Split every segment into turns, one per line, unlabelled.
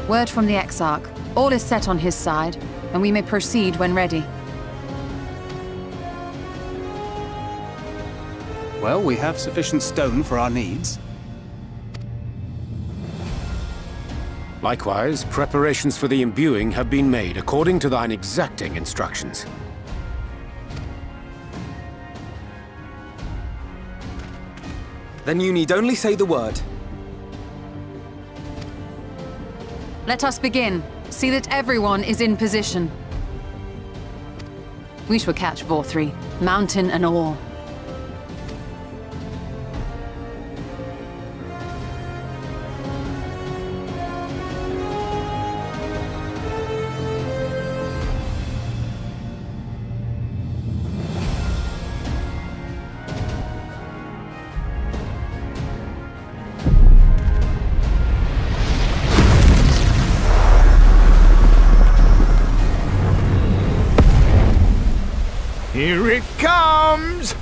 Word from the Exarch. All is set on his side, and we may proceed when ready.
Well, we have sufficient stone for our needs.
Likewise, preparations for the imbuing have been made according to thine exacting instructions.
Then you need only say the word.
Let us begin. See that everyone is in position. We shall catch Vorthri, mountain and all.
Here it comes!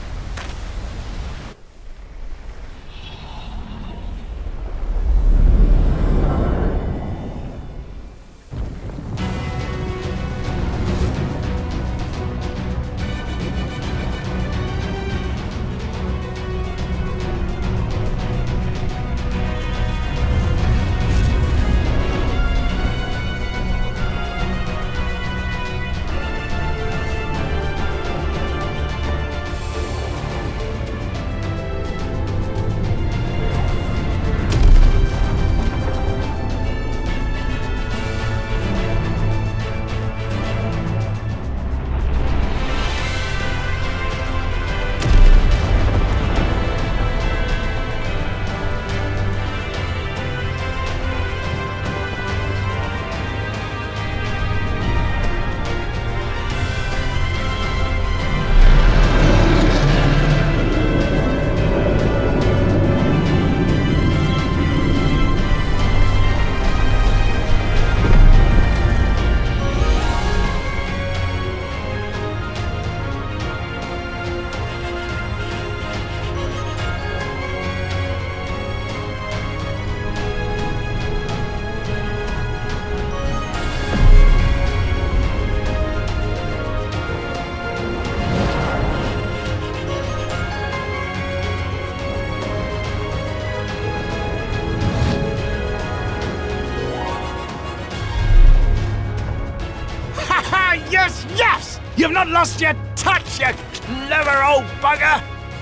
Yes, yes! You've not lost your touch, you clever old bugger!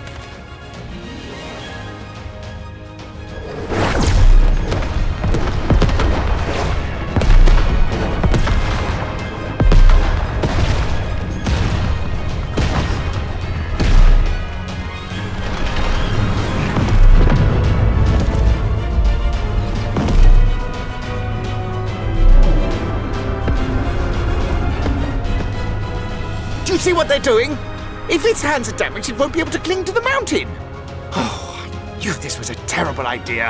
Do you see what they're doing? If its hands are damaged, it won't be able to cling to the mountain. Oh, I knew this was a terrible idea.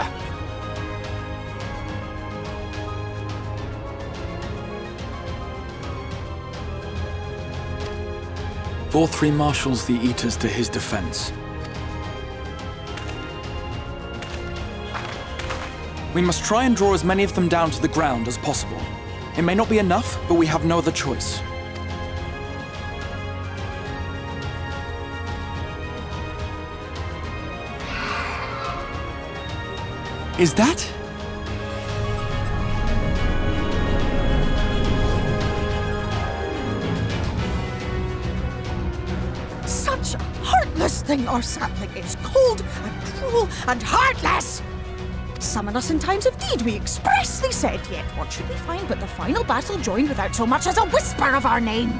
Vorthri marshals the Eaters to his defense. We must try and draw as many of them down to the ground as possible. It may not be enough, but we have no other choice. Is that?
Such a heartless thing our sapling is, cold and cruel and heartless! Summon us in times of need, we expressly said, yet what should we find but the final battle joined without so much as a whisper of our name?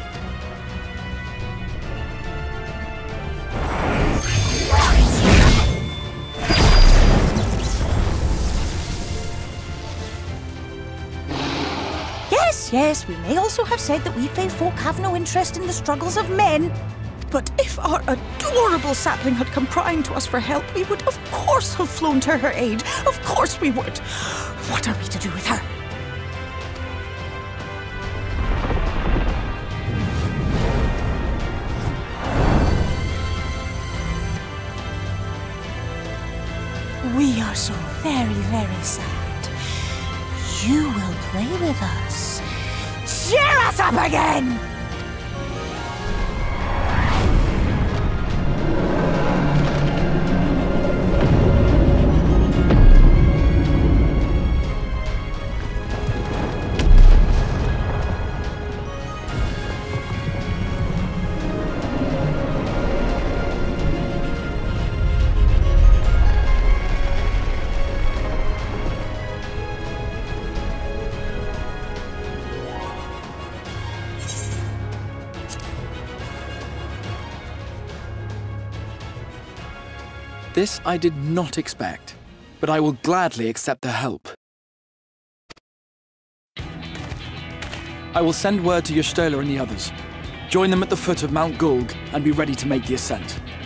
Yes, we may also have said that we Fae folk have no interest in the struggles of men. But if our adorable sapling had come crying to us for help, we would of course have flown to her aid. Of course we would. What are we to do with her? We are so very, very sad. you will play with us. Cheer us up again!
This I did not expect, but I will gladly accept their help. I will send word to Y'shtola and the others. Join them at the foot of Mount Gulg and be ready to make the ascent.